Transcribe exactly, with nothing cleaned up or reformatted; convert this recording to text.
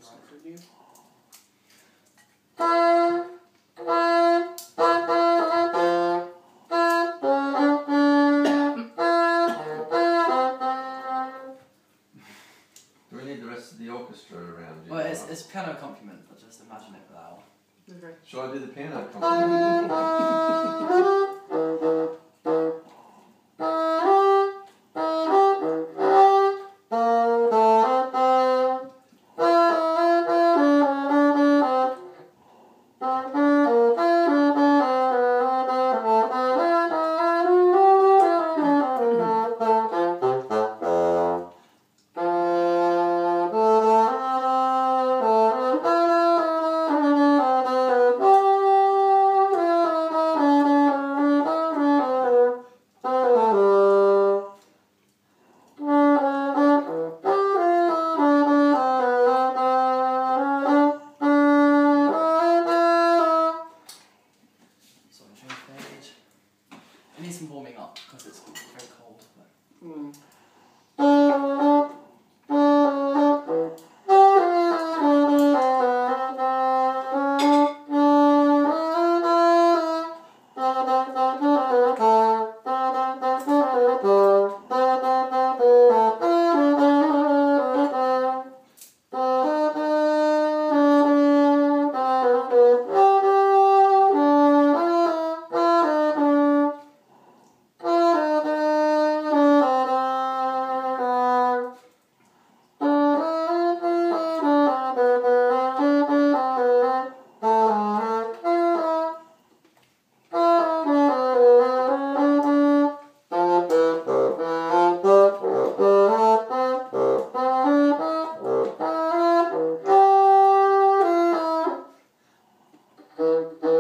right for you. Do we need the rest of the orchestra around you? Well, it's, it's piano accompaniment, but just imagine it without. Okay. Shall I do the piano accompaniment? Sorry, change page. It needs some warming up because it's very cold. But... Hmm. Mm-hmm.